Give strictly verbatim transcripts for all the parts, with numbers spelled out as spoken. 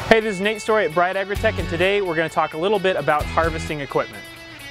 Hey, this is Nate Storey at Bright Agrotech, and today we're going to talk a little bit about harvesting equipment.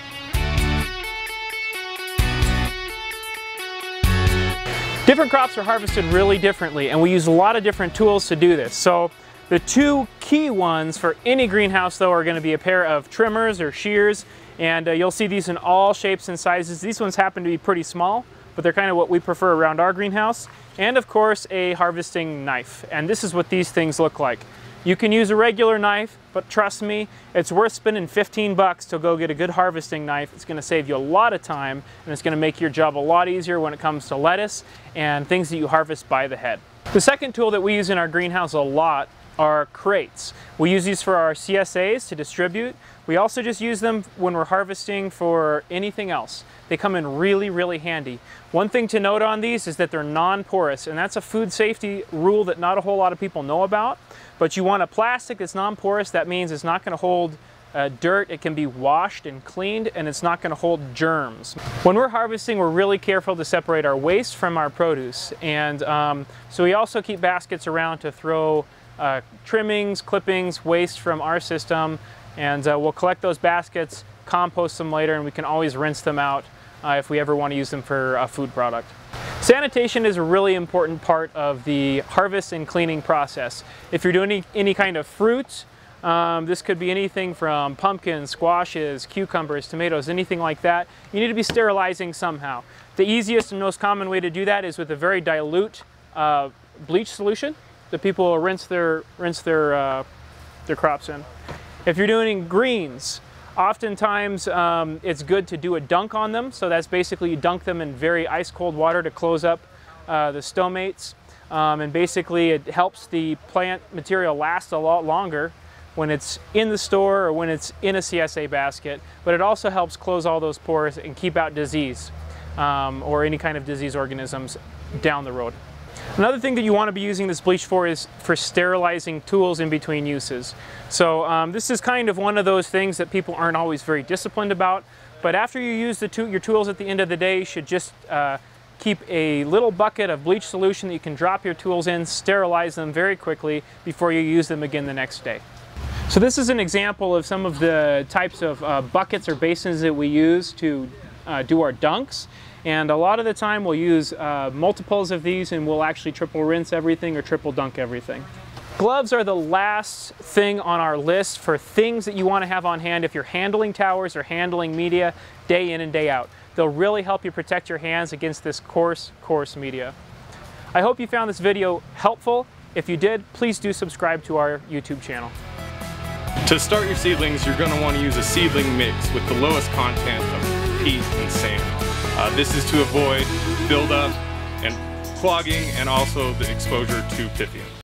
Different crops are harvested really differently, and we use a lot of different tools to do this. So the two key ones for any greenhouse though are going to be a pair of trimmers or shears, and uh, you'll see these in all shapes and sizes. These ones happen to be pretty small, but they're kind of what we prefer around our greenhouse. And of course a harvesting knife, and this is what these things look like. You can use a regular knife, but trust me, it's worth spending fifteen bucks to go get a good harvesting knife. It's going to save you a lot of time, and it's going to make your job a lot easier when it comes to lettuce and things that you harvest by the head. The second tool that we use in our greenhouse a lot are crates. We use these for our C S As to distribute. We also just use them when we're harvesting for anything else. They come in really, really handy. One thing to note on these is that they're non-porous, and that's a food safety rule that not a whole lot of people know about. But you want a plastic that's non-porous. That means it's not going to hold uh, dirt. It can be washed and cleaned, and it's not going to hold germs. When we're harvesting, we're really careful to separate our waste from our produce, and um, so we also keep baskets around to throw uh, trimmings, clippings, waste from our system, and uh, we'll collect those baskets, compost them later, and we can always rinse them out uh, if we ever want to use them for a food product. Sanitation is a really important part of the harvest and cleaning process. If you're doing any, any kind of fruit, um, this could be anything from pumpkins, squashes, cucumbers, tomatoes, anything like that, you need to be sterilizing somehow. The easiest and most common way to do that is with a very dilute uh, bleach solution that people will rinse their, rinse their, uh, their crops in. If you're doing greens, oftentimes um, it's good to do a dunk on them. So that's basically you dunk them in very ice cold water to close up uh, the stomates. Um, and basically it helps the plant material last a lot longer when it's in the store or when it's in a C S A basket. But it also helps close all those pores and keep out disease um, or any kind of disease organisms down the road. Another thing that you want to be using this bleach for is for sterilizing tools in between uses. So um, this is kind of one of those things that people aren't always very disciplined about, but after you use the tool, your tools at the end of the day, you should just uh, keep a little bucket of bleach solution that you can drop your tools in, sterilize them very quickly before you use them again the next day. So this is an example of some of the types of uh, buckets or basins that we use to uh, do our dunks. And a lot of the time we'll use uh, multiples of these, and we'll actually triple rinse everything or triple dunk everything. Gloves are the last thing on our list for things that you want to have on hand if you're handling towers or handling media day in and day out. They'll really help you protect your hands against this coarse, coarse media. I hope you found this video helpful. If you did, please do subscribe to our YouTube channel. To start your seedlings, you're going to want to use a seedling mix with the lowest content of peat and sand. Uh, this is to avoid buildup and clogging, and also the exposure to Pythium.